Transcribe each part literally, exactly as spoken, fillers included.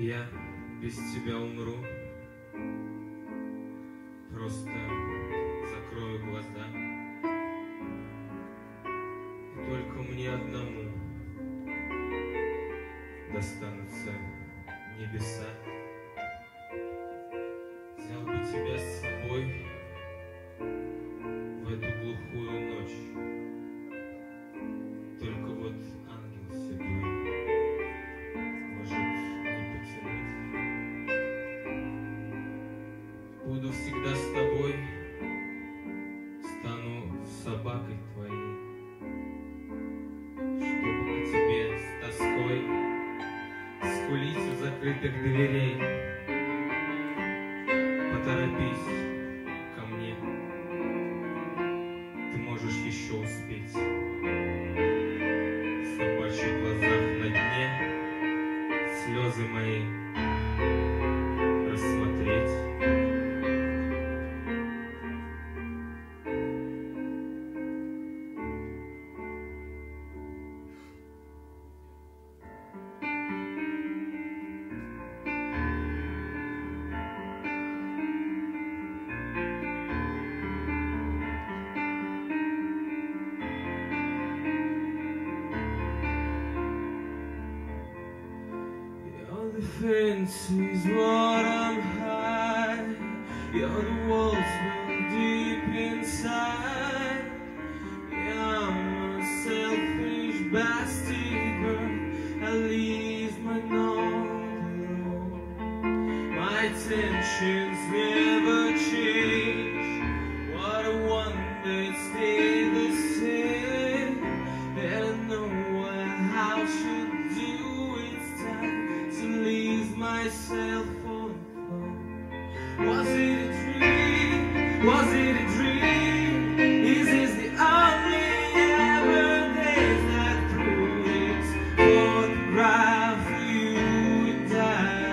Я без тебя умру, просто закрою глаза, и только мне одному достанутся небеса. Взял бы тебя с собой в эту глухую ночь, только вот ангел седой может не потянуть. Буду всегда с тобой, стану собакой твоей, чтобы по тебе с тоской скулить у закрытых дверей. Поторопись ко мне, ты можешь еще успеть. В собачьих глазах на дне слезы мои рассмотреть. The fence is what I'm high, you're the walls built deep inside. Yeah, I'm a selfish bastard, but at least my number alone. My intentions never change, what I want they stay the same. And I know what I should do, it's time leave myself on the floor. Was it a dream? Was it a dream? Is this the only evidence that proves photograph you and I?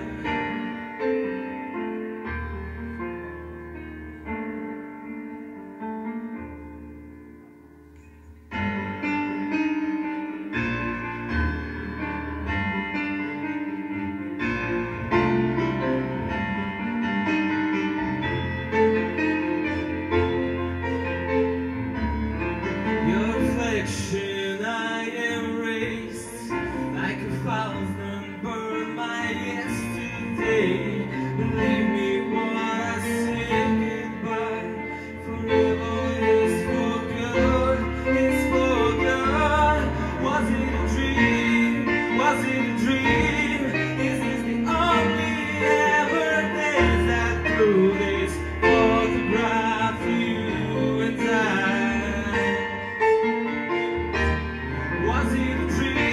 I embraced like a thousand burned my yesterday. Believe me what I said goodbye. Forever is for good, it's for good. Was it a dream? Was it a dream? Is this the only evidence that through this photograph you and I? Was it a dream?